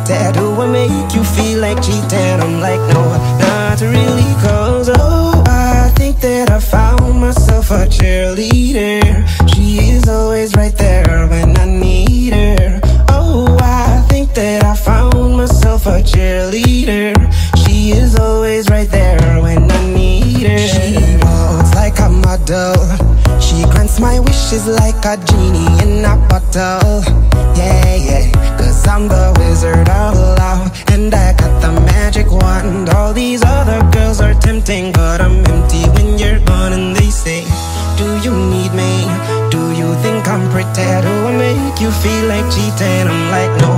pretend? Do I make you feel like cheating? I'm like, no, not really, cause oh, I think that I found myself a cheerleader. She is always right there when I need her. Oh, I think that I found myself a cheerleader. She is always right there when I need her. She walks like a model. She grants my wishes like a genie in a bottle. Yeah, yeah, cause I'm the wizard of love, and I got the magic wand. All these other girls are tempting, but I'm empty when you're gone. And they say, do you need me? Do you think I'm pretty? Do I make you feel like cheating? I'm like, no,